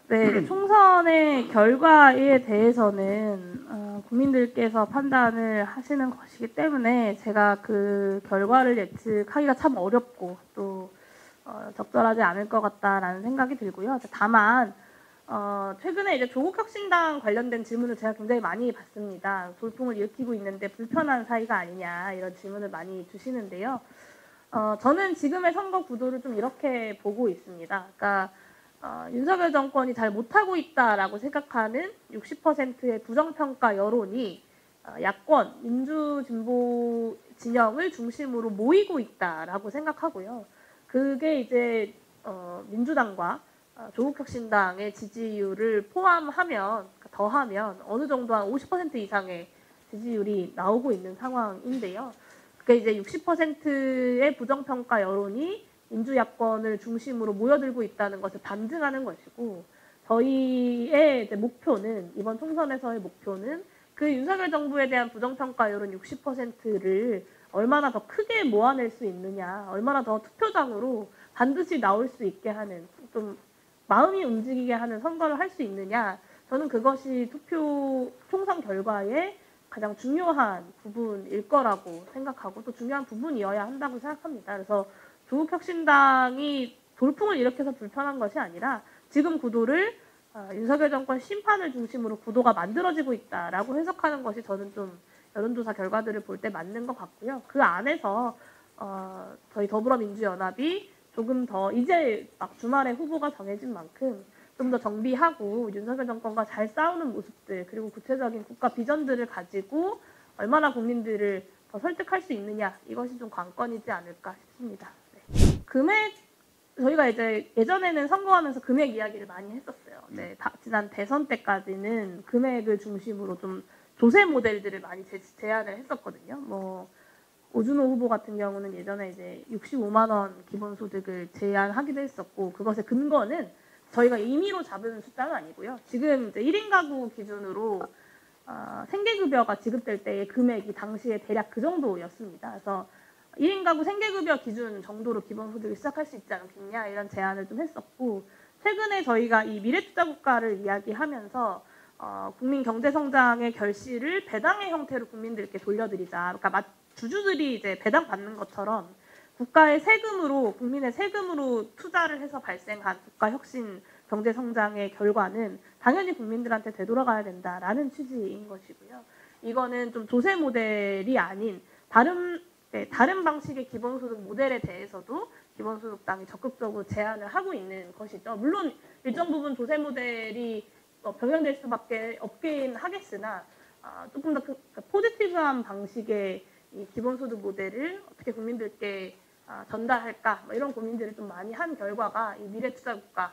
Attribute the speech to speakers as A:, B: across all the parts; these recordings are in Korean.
A: 네, 이제 총선의 결과에 대해서는 국민들께서 판단을 하시는 것이기 때문에 제가 그 결과를 예측하기가 참 어렵고 또 적절하지 않을 것 같다라는 생각이 들고요. 다만 최근에 이제 조국혁신당 관련된 질문을 제가 굉장히 많이 받습니다. 돌풍을 일으키고 있는데 불편한 사이가 아니냐 이런 질문을 많이 주시는데요. 저는 지금의 선거 구도를 좀 이렇게 보고 있습니다. 그러니까 윤석열 정권이 잘 못하고 있다라고 생각하는 60%의 부정평가 여론이 야권, 민주진보 진영을 중심으로 모이고 있다라고 생각하고요. 그게 이제 민주당과 조국혁신당의 지지율을 포함하면, 더하면 어느 정도 한 50% 이상의 지지율이 나오고 있는 상황인데요. 그게 이제 60%의 부정평가 여론이 민주야권을 중심으로 모여들고 있다는 것을 반증하는 것이고, 저희의 이제 목표는, 이번 총선에서의 목표는 그 윤석열 정부에 대한 부정평가 여론 60%를 얼마나 더 크게 모아낼 수 있느냐, 얼마나 더 투표장으로 반드시 나올 수 있게 하는, 좀 마음이 움직이게 하는 선거를 할 수 있느냐, 저는 그것이 총선 결과의 가장 중요한 부분일 거라고 생각하고 또 중요한 부분이어야 한다고 생각합니다. 그래서 조국혁신당이 돌풍을 일으켜서 불편한 것이 아니라 지금 구도를 윤석열 정권 심판을 중심으로 구도가 만들어지고 있다라고 해석하는 것이 저는 좀 여론조사 결과들을 볼 때 맞는 것 같고요. 그 안에서 저희 더불어민주연합이 조금 더 이제 막 주말에 후보가 정해진 만큼 좀 더 정비하고 윤석열 정권과 잘 싸우는 모습들, 그리고 구체적인 국가 비전들을 가지고 얼마나 국민들을 더 설득할 수 있느냐, 이것이 좀 관건이지 않을까 싶습니다. 네. 금액, 저희가 이제 예전에는 선거하면서 금액 이야기를 많이 했었어요. 네, 지난 대선 때까지는 금액을 중심으로 좀 조세 모델들을 많이 제안을 했었거든요. 뭐 오준호 후보 같은 경우는 예전에 이제 65만 원 기본소득을 제안하기도 했었고, 그것의 근거는 저희가 임의로 잡은 숫자는 아니고요. 지금 이제 1인 가구 기준으로 생계급여가 지급될 때의 금액이 당시에 대략 그 정도였습니다. 그래서 1인 가구 생계급여 기준 정도로 기본소득을 시작할 수 있지 않겠냐, 이런 제안을 좀 했었고, 최근에 저희가 이 미래투자국가를 이야기하면서 국민 경제성장의 결실을 배당의 형태로 국민들께 돌려드리자. 그러니까 주주들이 이제 배당 받는 것처럼 국가의 세금으로, 국민의 세금으로 투자를 해서 발생한 국가 혁신 경제 성장의 결과는 당연히 국민들한테 되돌아가야 된다라는 취지인 것이고요. 이거는 좀 조세 모델이 아닌 다른 방식의 기본소득 모델에 대해서도 기본소득당이 적극적으로 제안을 하고 있는 것이죠. 물론 일정 부분 조세 모델이 변경될 수밖에 없긴 하겠으나 조금 더 포지티브한 방식의 이 기본소득 모델을 어떻게 국민들께 전달할까, 이런 고민들을 좀 많이 한 결과가 이 미래투자국가,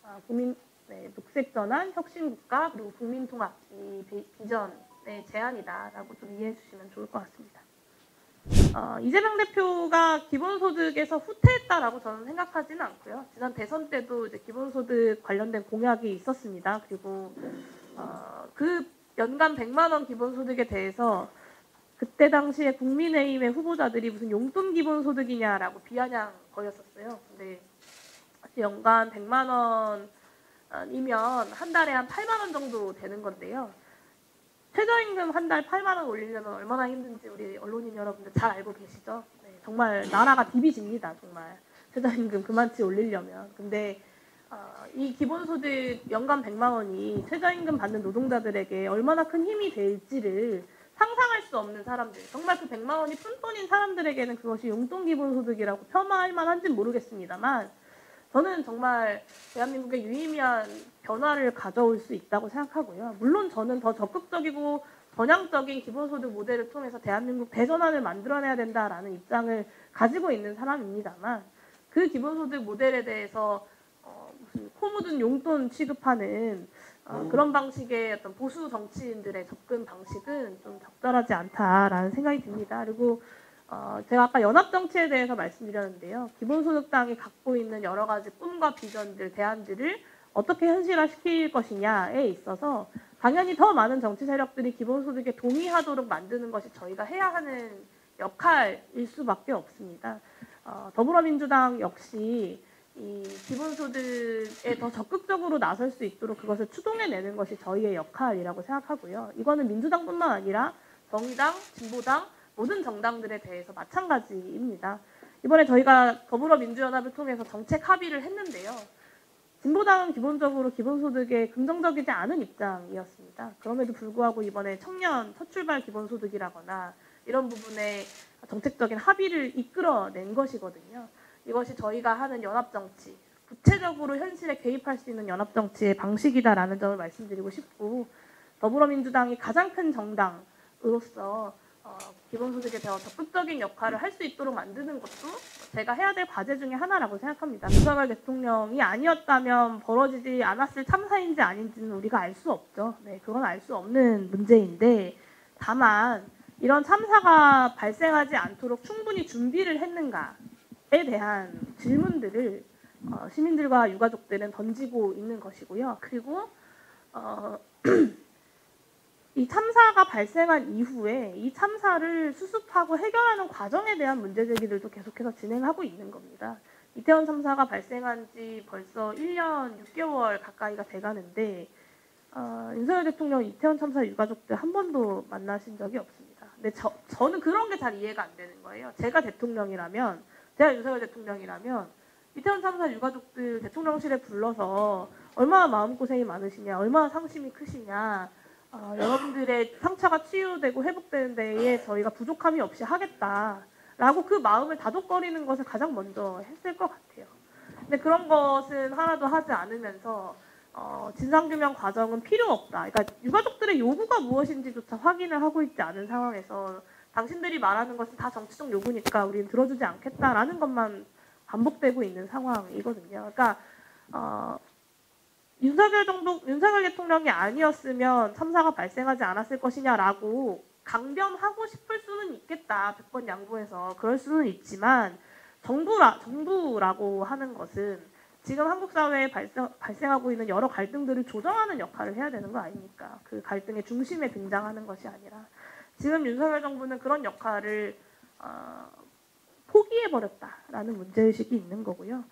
A: 녹색전환, 혁신국가, 그리고 국민통합, 이 비전의 제안이다라고 좀 이해해 주시면 좋을 것 같습니다. 이재명 대표가 기본소득에서 후퇴했다라고 저는 생각하지는 않고요. 지난 대선 때도 이제 기본소득 관련된 공약이 있었습니다. 그리고 그 연간 100만 원 기본소득에 대해서 그때 당시에 국민의힘의 후보자들이 무슨 용돈 기본소득이냐라고 비아냥거렸었어요. 근데 연간 100만 원이면 한 달에 한 8만 원 정도 되는 건데요. 최저임금 한 달 8만 원 올리려면 얼마나 힘든지 우리 언론인 여러분들 잘 알고 계시죠? 네, 정말 나라가 디비집니다. 정말 최저임금 그만치 올리려면. 근데 이 기본소득 연간 100만 원이 최저임금 받는 노동자들에게 얼마나 큰 힘이 될지를 상상할 수 없는 사람들, 정말 그 100만 원이 푼돈인 사람들에게는 그것이 용돈 기본소득이라고 폄하할 만한지는 모르겠습니다만, 저는 정말 대한민국의 유의미한 변화를 가져올 수 있다고 생각하고요. 물론 저는 더 적극적이고 전향적인 기본소득 모델을 통해서 대한민국 대전환을 만들어내야 된다라는 입장을 가지고 있는 사람입니다만, 그 기본소득 모델에 대해서 무슨 코 묻은 용돈 취급하는 그런 방식의 어떤 보수 정치인들의 접근 방식은 좀 적절하지 않다라는 생각이 듭니다. 그리고 제가 아까 연합정치에 대해서 말씀드렸는데요. 기본소득당이 갖고 있는 여러 가지 꿈과 비전들, 대안들을 어떻게 현실화시킬 것이냐에 있어서 당연히 더 많은 정치 세력들이 기본소득에 동의하도록 만드는 것이 저희가 해야 하는 역할일 수밖에 없습니다. 더불어민주당 역시 이 기본소득에 더 적극적으로 나설 수 있도록 그것을 추동해내는 것이 저희의 역할이라고 생각하고요. 이거는 민주당뿐만 아니라 정의당, 진보당, 모든 정당들에 대해서 마찬가지입니다. 이번에 저희가 더불어민주연합을 통해서 정책 합의를 했는데요. 진보당은 기본적으로 기본소득에 긍정적이지 않은 입장이었습니다. 그럼에도 불구하고 이번에 청년 첫 출발 기본소득이라거나 이런 부분에 정책적인 합의를 이끌어낸 것이거든요. 이것이 저희가 하는 연합정치, 구체적으로 현실에 개입할 수 있는 연합정치의 방식이다라는 점을 말씀드리고 싶고, 더불어민주당이 가장 큰 정당으로서 기본소득에 대한 적극적인 역할을 할 수 있도록 만드는 것도 제가 해야 될 과제 중에 하나라고 생각합니다. 윤석열 대통령이 아니었다면 벌어지지 않았을 참사인지 아닌지는 우리가 알 수 없죠. 네, 그건 알 수 없는 문제인데, 다만 이런 참사가 발생하지 않도록 충분히 준비를 했는가에 대한 질문들을 시민들과 유가족들은 던지고 있는 것이고요. 그리고 이 참사가 발생한 이후에 이 참사를 수습하고 해결하는 과정에 대한 문제제기들도 계속해서 진행하고 있는 겁니다. 이태원 참사가 발생한 지 벌써 1년 6개월 가까이가 돼가는데 윤석열 대통령 이태원 참사 유가족들 한 번도 만나신 적이 없습니다. 근데 저는 그런 게 잘 이해가 안 되는 거예요. 제가 윤석열 대통령이라면 이태원 참사 유가족들 대통령실에 불러서 얼마나 마음고생이 많으시냐, 얼마나 상심이 크시냐, 여러분들의 상처가 치유되고 회복되는 데에 저희가 부족함이 없이 하겠다라고 그 마음을 다독거리는 것을 가장 먼저 했을 것 같아요. 근데 그런 것은 하나도 하지 않으면서 진상규명 과정은 필요 없다. 그러니까 유가족들의 요구가 무엇인지조차 확인을 하고 있지 않은 상황에서 당신들이 말하는 것은 다 정치적 요구니까 우리는 들어주지 않겠다라는 것만 반복되고 있는 상황이거든요. 그러니까 윤석열 대통령이 아니었으면 참사가 발생하지 않았을 것이냐라고 강변하고 싶을 수는 있겠다. 100번 양보해서 그럴 수는 있지만 정부라고 하는 것은 지금 한국 사회에 발생하고 있는 여러 갈등들을 조정하는 역할을 해야 되는 거 아닙니까? 그 갈등의 중심에 등장하는 것이 아니라 지금 윤석열 정부는 그런 역할을 포기해버렸다라는 문제의식이 있는 거고요.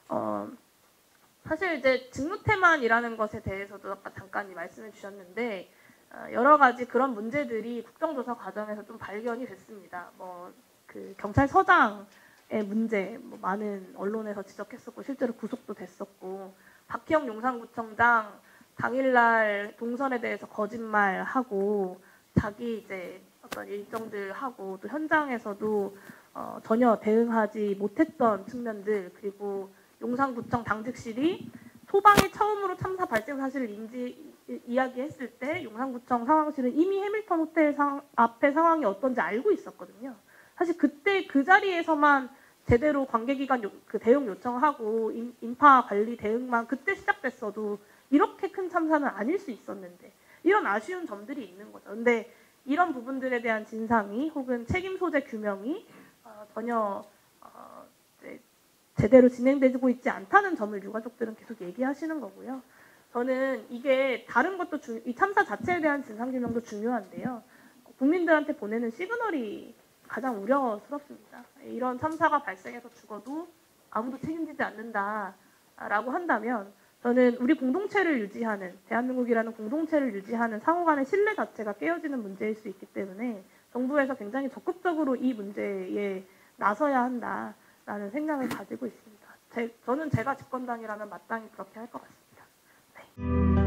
A: 사실 이제 직무태만이라는 것에 대해서도 아까 잠깐 말씀해 주셨는데 여러 가지 그런 문제들이 국정조사 과정에서 좀 발견이 됐습니다. 그 경찰서장의 문제 많은 언론에서 지적했었고 실제로 구속도 됐었고, 박희영 용산구청장 당일날 동선에 대해서 거짓말하고 자기 이제 어떤 일정들 하고 또 현장에서도 전혀 대응하지 못했던 측면들, 그리고 용산구청 당직실이 소방이 처음으로 참사 발생 사실을 이야기했을 때 용산구청 상황실은 이미 해밀턴 호텔 앞에 상황이 어떤지 알고 있었거든요. 사실 그때 그 자리에서만 제대로 관계기관 그 대응 요청하고 인파 관리 대응만 그때 시작됐어도 이렇게 큰 참사는 아닐 수 있었는데, 이런 아쉬운 점들이 있는 거죠. 근데 이런 부분들에 대한 진상이 혹은 책임 소재 규명이 전혀 제대로 진행되고 있지 않다는 점을 유가족들은 계속 얘기하시는 거고요. 저는 이게 다른 것도 이 참사 자체에 대한 진상규명도 중요한데요. 국민들한테 보내는 시그널이 가장 우려스럽습니다. 이런 참사가 발생해서 죽어도 아무도 책임지지 않는다라고 한다면 저는 우리 공동체를 유지하는, 대한민국이라는 공동체를 유지하는 상호 간의 신뢰 자체가 깨어지는 문제일 수 있기 때문에 정부에서 굉장히 적극적으로 이 문제에 나서야 한다라는 생각을 가지고 있습니다. 저는 제가 집권당이라면 마땅히 그렇게 할 것 같습니다. 네.